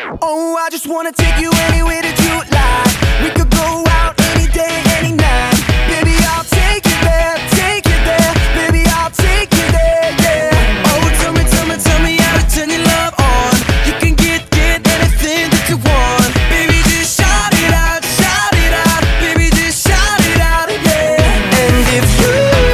Oh, I just wanna take you anywhere that you like. We could go out any day, any night. Baby, I'll take you there, take you there. Baby, I'll take you there, yeah. Oh, tell me how to turn your love on. You can get anything that you want. Baby, just shout it out, baby, just shout it out, yeah. And if you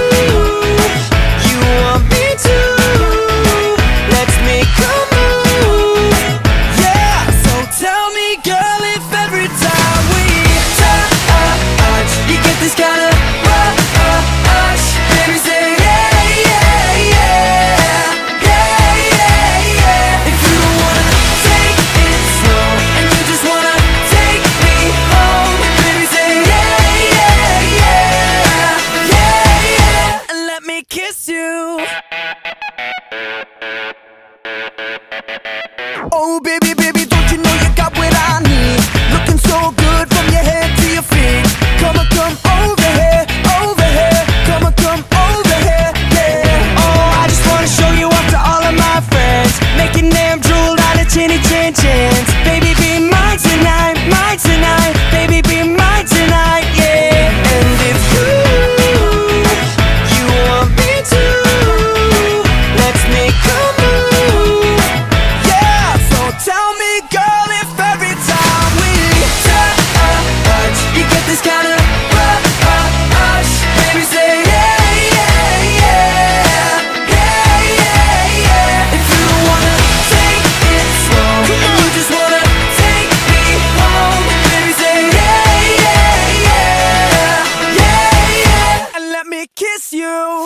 want me to, let's make a move, yeah. So tell me, girl, if every time we touch, you get this kind of rush. Baby, say yeah, yeah, yeah, yeah, yeah, yeah. If you don't wanna take it slow and you just wanna take me home, baby, say yeah, yeah, yeah, yeah, yeah. And let me kiss you. Oh, baby, baby, don't you know you got what I need? Looking so good from your head to your feet. Come on, come over here, over here. Come on, come over here, yeah. Oh, I just wanna show you off to all of my friends, making them drool out of chinny chin chins. Baby, be mine tonight, mine tonight. Baby, be mine tonight, yeah. And if you want me to, let's make a move, yeah. So tell me, girl, if every time we touch, you get this kind of rush. Baby, say yeah, yeah, yeah, yeah, yeah, yeah. If you don't wanna take it slow and you just wanna take me home, baby, say yeah, yeah, yeah, yeah, yeah. And let me kiss you.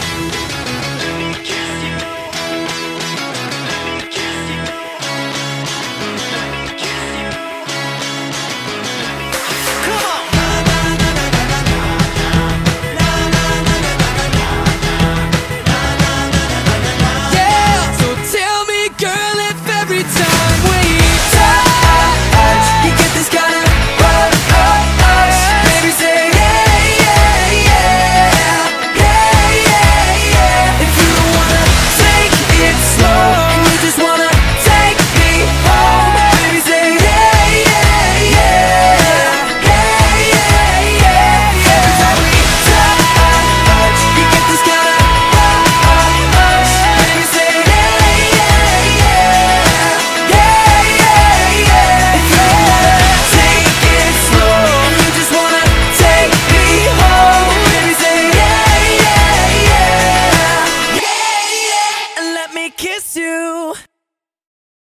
Yeah, so tell me, girl, if every time we touch, you get this kind of rush. Baby, say yeah, yeah, yeah, yeah, yeah, yeah. If you don't wanna take it slow and you just wanna take me home, baby, say yeah, yeah, yeah, yeah, yeah, yeah, yeah. Every time we touch, you get this kind of rush. Baby, say yeah, yeah, yeah, yeah, yeah, yeah. If you wanna take it slow and you just wanna take me home, baby, say yeah, yeah, yeah, yeah, yeah. And let me kiss you.